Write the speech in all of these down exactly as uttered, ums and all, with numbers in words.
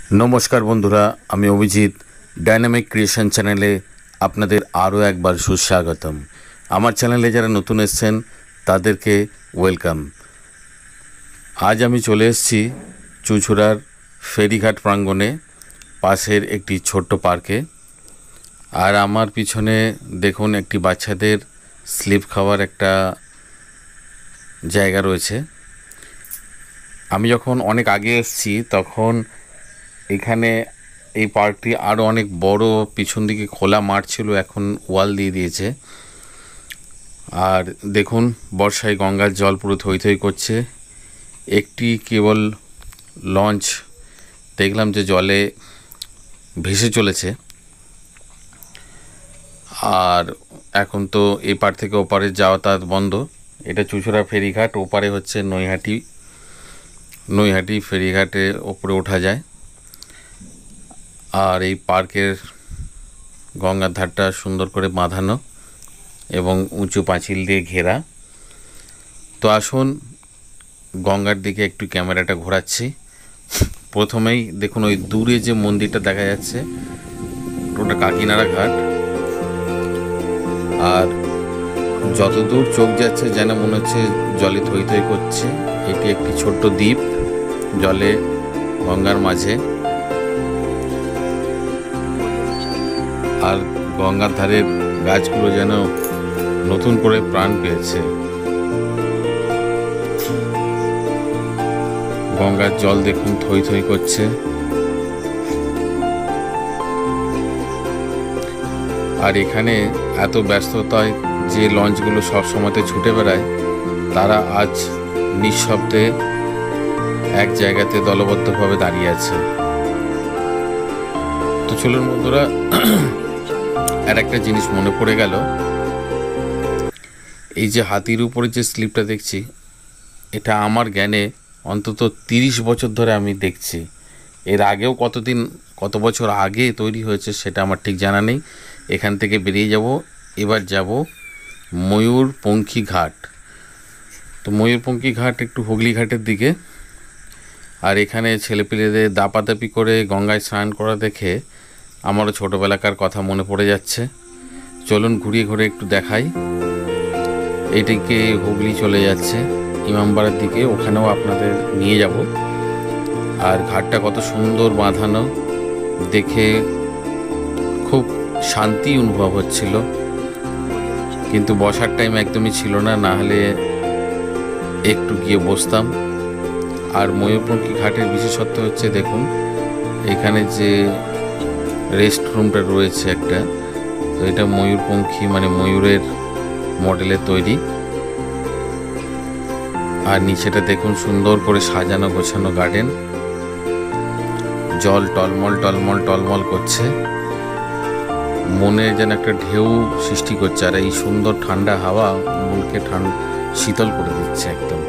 नमस्कार बंधुरा आमी अभिजित डायनामिक क्रिएशन चैनेले आपनादेर आरो एक बार सुस्वागतम। आमार चैनेले जारा नतून एसेछेन तादेरके वेलकाम। आज आमी चले एसेछि चुचुड़ार फेरीघाट प्रांगणे पाशेर एकटी छोट्ट पार्के। और आमार पिछने देखुन एकटी बाच्चादेर स्लिप खावार एकटा जायगा रयेछे। आमी जखन अनेक आगे एसेछि तखन एखाने এই পার্কটি আরো অনেক বড়, পিছন দিকে খোলা মাঠ ছিল, এখন ওয়াল দিয়ে দিয়েছে। আর দেখুন বর্ষায় গঙ্গার জল পুরো থই থই করছে। একটি কেবল লঞ্চ দেখলাম যে জলে ভেসে চলেছে। আর এখন তো এই পার থেকে ওপারে যাতায়াত বন্ধ। এটা চুচুড়া ফেরিঘাট, ওপারে হচ্ছে নৈহাটি। নৈহাটি ফেরিঘাটে ওপরে ওঠা যায়। और ये पार्कर गंगार धारटा सुंदर करे बाँधानो एवं उঁচু पाँचिल दिए घेरा। तो आसुन गंगार दिके एकटू कैमराटा घोराচ্ছি। प्रथमेই देखुन ওই दूरे जे मंदिरटा देखा যাচ্ছে ওটা কাকিনাড়া घाट। और যতদূর চোখ যাচ্ছে যেন মনে হচ্ছে জলে থই থই করছে। এটি একটি ছোট্ট দ্বীপ জলে গঙ্গার মাঝে। और गंगार धारे गाछगुलो जेन नतून करे प्राण पेয়েছে। गंगार जल देखुन थई थई करছে। और एखाने एत व्यस्तताय जे लঞ্চগুলো सब সময়তে ছুটে বেড়ায় তারা আজ নিঃশব্দে এক জায়গাতে দলবদ্ধভাবে দাঁড়িয়ে আছে। তো চলুন বন্ধুরা, আর একটা জিনিস মনে পড়ে গেল, এই যে হাতির উপরে যে স্লিপটা দেখছি এটা আমার জ্ঞানে অন্তত তিরিশ বছর ধরে আমি দেখছি। এর আগেও কতদিন কত বছর আগে তৈরি হয়েছে সেটা আমার ঠিক জানা নেই। এখান থেকে বেরিয়ে যাব, এবার যাব ময়ূরপঙ্খী ঘাট। তো ময়ূরপঙ্খী ঘাট একটু হুগলি ঘাটের দিকে। আর এখানে ছেলেপিলেদের দাপাদাপি করে গঙ্গায় স্নান করা দেখে আমারও ছোটোবেলাকার কথা মনে পড়ে যাচ্ছে। চলুন ঘুরিয়ে ঘুরে একটু দেখাই। এইদিকে হুগলি চলে যাচ্ছে ইমামবাড়ার দিকে, ওখানেও আপনাদের নিয়ে যাব। আর ঘাটটা কত সুন্দর বাঁধানো দেখে খুব শান্তি অনুভব হচ্ছিল। কিন্তু বসার টাইম একদমই ছিল না, না হলে একটু গিয়ে বসতাম। আর ময়ূরপঙ্খী ঘাটের বিশেষত্ব হচ্ছে দেখুন এখানে যে রেস্ট রুমটা রয়েছে একটা, তো এটা ময়ূরপঙ্খী মানে ময়ূরের মডেলে তৈরি। আর নিচেটা দেখুন সুন্দর করে সাজানো গোছানো গার্ডেন, জল টলমল টলমল টলমল করছে, মনে যেন একটা ঢেউ সৃষ্টি করছে। আর এই সুন্দর ঠান্ডা হাওয়া মনকে ঠান্ডা শীতল করে দিচ্ছে একদম।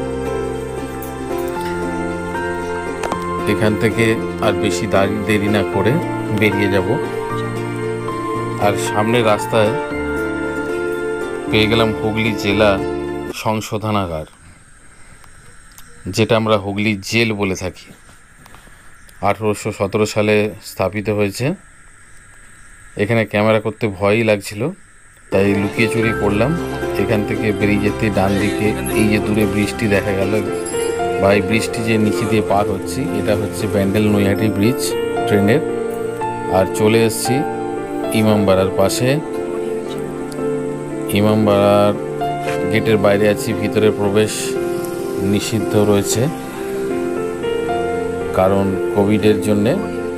এখান থেকে আর বেশি দেরি না করে বেরিয়ে যাব। আর সামনে রাস্তায় পেয়ে গেলাম হুগলি জেলা সংশোধনাগার, যেটা আমরা হুগলি জেল বলে থাকি। আঠেরোশো সতেরো সালে স্থাপিত হয়েছে। এখানে ক্যামেরা করতে ভয়ই লাগছিল, তাই লুকিয়ে চুরি করলাম। এখান থেকে বেরিয়ে যেতে ডান দিকে এই যে দূরে ব্রিজটি দেখা গেল, বা এই ব্রিজটি যে নিচে দিয়ে পার হচ্ছি এটা হচ্ছে ব্যান্ডেল নৈহাটি ব্রিজ ট্রেনের। আর চলে এসেছি ইমামবাড়ার পাশে। ইমামবাড়ার গেটের বাইরে আছি, ভিতরে প্রবেশ নিষিদ্ধ রয়েছে কারণ কোভিডের জন্যে।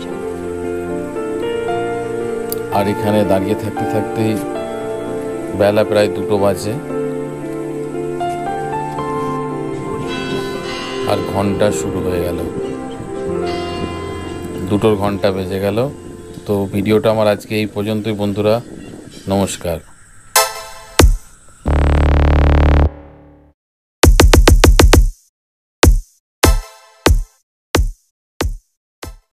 আর এখানে দাঁড়িয়ে থাকতে থাকতেই বেলা প্রায় দুটো বাজে। আর ঘন্টা শুরু হয়ে গেল, দুটোর ঘন্টা বেজে গেল। তো ভিডিওটা আমার আজকে এই পর্যন্তই বন্ধুরা, নমস্কার।